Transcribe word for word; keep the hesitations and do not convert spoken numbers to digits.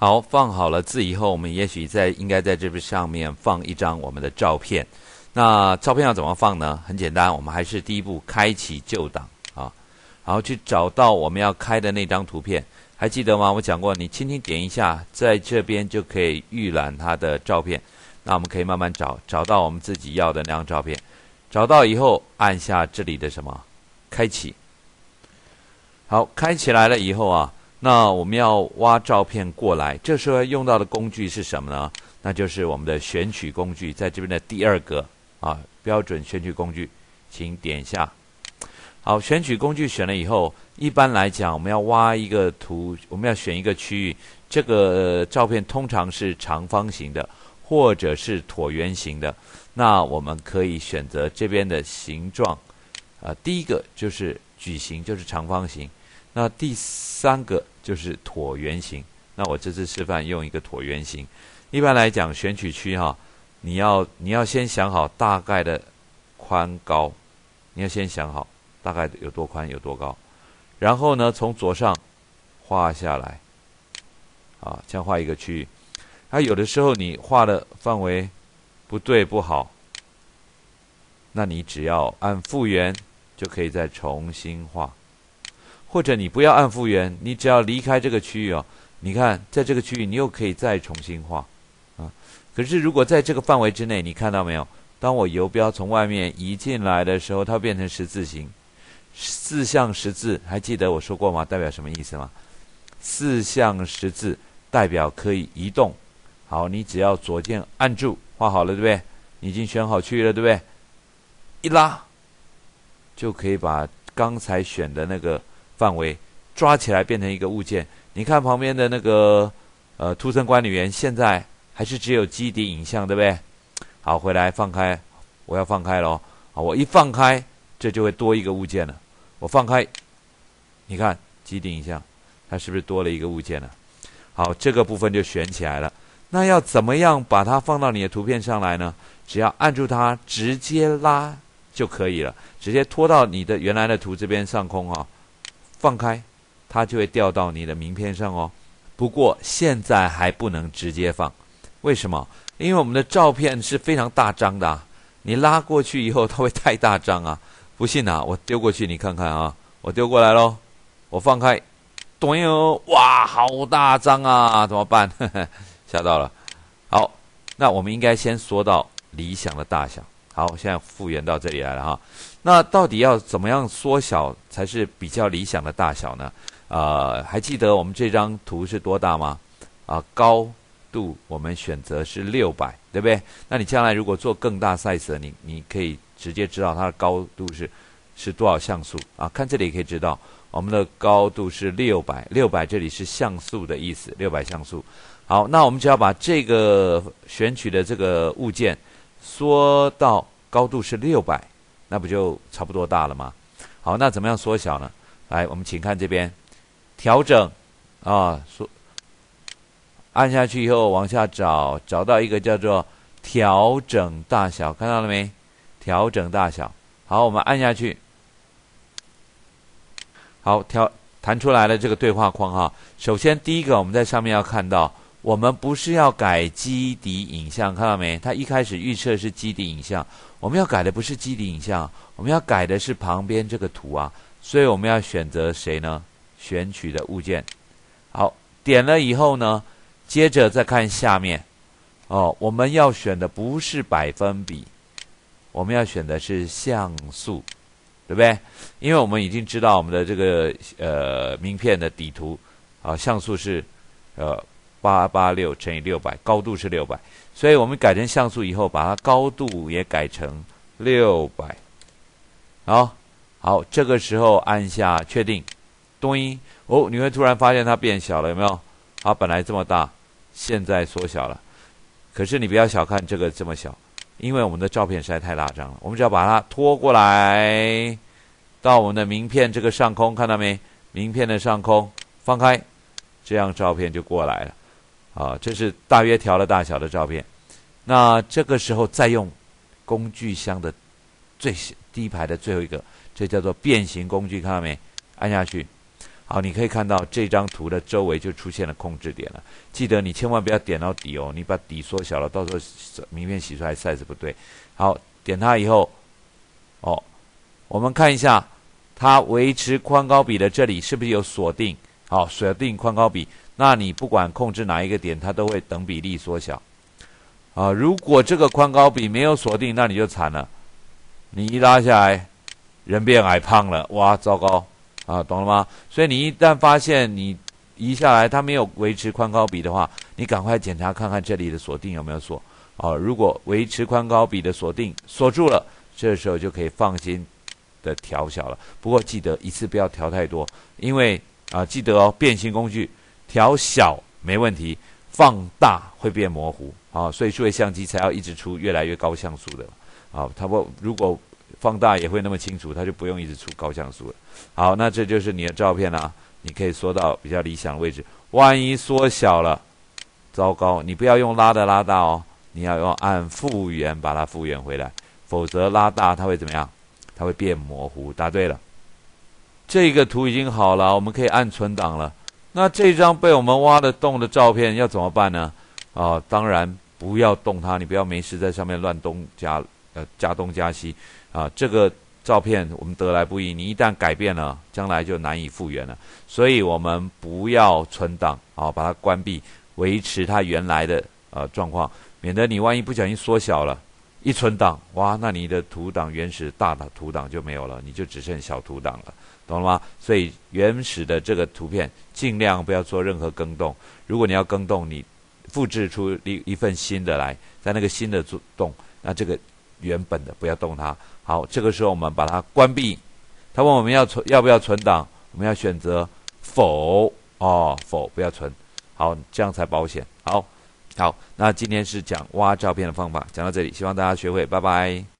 好，放好了字以后，我们也许在应该在这边上面放一张我们的照片。那照片要怎么放呢？很简单，我们还是第一步开启旧档啊，然后去找到我们要开的那张图片。还记得吗？我讲过，你轻轻点一下，在这边就可以预览它的照片。那我们可以慢慢找，找到我们自己要的那张照片。找到以后，按下这里的什么？开启。好，开起来了以后啊，那我们要挖照片过来。这时候用到的工具是什么呢？那就是我们的选取工具，在这边的第二个啊，标准选取工具，请点下。好，选取工具选了以后，一般来讲，我们要挖一个图，我们要选一个区域。这个、呃、照片通常是长方形的，或者是椭圆形的。那我们可以选择这边的形状。呃，第一个就是矩形，就是长方形。那第三个就是椭圆形。那我这次示范用一个椭圆形。一般来讲，选取区哈，你要你要先想好大概的宽高，你要先想好。大概有多宽有多高，然后呢，从左上画下来，啊，这样画一个区域。啊，有的时候你画的范围不对不好，那你只要按复原就可以再重新画，或者你不要按复原，你只要离开这个区域哦，你看在这个区域你又可以再重新画，啊，可是如果在这个范围之内，你看到没有？当我游标从外面移进来的时候，它变成十字形。四象十字，还记得我说过吗？代表什么意思吗？四象十字代表可以移动。好，你只要左键按住，画好了，对不对？你已经选好区域了，对不对？一拉，就可以把刚才选的那个范围抓起来，变成一个物件。你看旁边的那个呃图层管理员，现在还是只有基底影像，对不对？好，回来放开，我要放开咯。好，我一放开，这就会多一个物件了。我放开，你看基底影像，它是不是多了一个物件了？好，这个部分就选起来了。那要怎么样把它放到你的图片上来呢？只要按住它，直接拉就可以了，直接拖到你的原来的图这边上空啊、哦，放开，它就会掉到你的名片上哦。不过现在还不能直接放，为什么？因为我们的照片是非常大张的、啊，你拉过去以后，它会太大张啊。不信啊，我丢过去你看看啊，我丢过来咯，我放开，咚哟，哇，好大张啊，怎么办？呵呵，吓到了。好，那我们应该先缩到理想的大小。好，现在复原到这里来了哈。那到底要怎么样缩小才是比较理想的大小呢？呃，还记得我们这张图是多大吗？啊、呃，高度我们选择是六百，对不对？那你将来如果做更大 size 的，你你可以直接知道它的高度是是多少像素啊？看这里也可以知道，我们的高度是六百，六百这里是像素的意思，六百像素。好，那我们只要把这个选取的这个物件缩到高度是六百，那不就差不多大了吗？好，那怎么样缩小呢？来，我们请看这边调整啊，缩按下去以后往下找，找到一个叫做调整大小，看到了没？调整大小。好，我们按下去。好，调弹出来了这个对话框哈。首先第一个我们在上面要看到，我们不是要改基底影像，看到没？它一开始预设是基底影像，我们要改的不是基底影像，我们要改的是旁边这个图啊。所以我们要选择谁呢？选取的物件。好，点了以后呢，接着再看下面。哦，我们要选的不是百分比，我们要选的是像素，对不对？因为我们已经知道我们的这个呃名片的底图啊，像素是呃八八六乘以六百，高度是六百，所以我们改成像素以后，把它高度也改成六百。好，好，这个时候按下确定，咚一哦，你会突然发现它变小了，有没有？它本来这么大，现在缩小了。可是你不要小看这个这么小，因为我们的照片实在太大张了。我们只要把它拖过来到我们的名片这个上空，看到没？名片的上空放开，这样照片就过来了。啊，这是大约调了大小的照片。那这个时候再用工具箱的最第一排的最后一个，这叫做变形工具，看到没？按下去。 好，你可以看到这张图的周围就出现了控制点了。记得你千万不要点到底哦，你把底缩小了，到时候名片洗出来 size 不对。好，点它以后，哦，我们看一下它维持宽高比的这里是不是有锁定？好，锁定宽高比，那你不管控制哪一个点，它都会等比例缩小。啊，如果这个宽高比没有锁定，那你就惨了，你一拉下来，人变矮胖了，哇，糟糕！啊，懂了吗？所以你一旦发现你移下来它没有维持宽高比的话，你赶快检查看看这里的锁定有没有锁。啊，如果维持宽高比的锁定锁住了，这时候就可以放心的调小了。不过记得一次不要调太多，因为啊，记得哦，变形工具调小没问题，放大会变模糊。啊，所以数位相机才要一直出越来越高像素的。啊，它不如果放大也会那么清楚，它就不用一直出高像素了。好，那这就是你的照片啦，你可以缩到比较理想的位置。万一缩小了，糟糕，你不要用拉的拉大哦，你要用按复原把它复原回来，否则拉大它会怎么样？它会变模糊。答对了，这个图已经好了，我们可以按存档了。那这张被我们挖的洞的照片要怎么办呢？啊，当然不要动它，你不要没事在上面乱东加呃加东加西啊，这个照片我们得来不易，你一旦改变了，将来就难以复原了。所以我们不要存档啊，把它关闭，维持它原来的呃状况，免得你万一不小心缩小了，一存档，哇，那你的图档原始大的图档就没有了，你就只剩小图档了，懂了吗？所以原始的这个图片尽量不要做任何更动，如果你要更动，你复制出一一份新的来，在那个新的动，那这个原本的不要动它。好，这个时候我们把它关闭。他问我们要存要不要存档，我们要选择否哦，否不要存。好，这样才保险。好，好，那今天是讲挖照片的方法，讲到这里，希望大家学会，拜拜。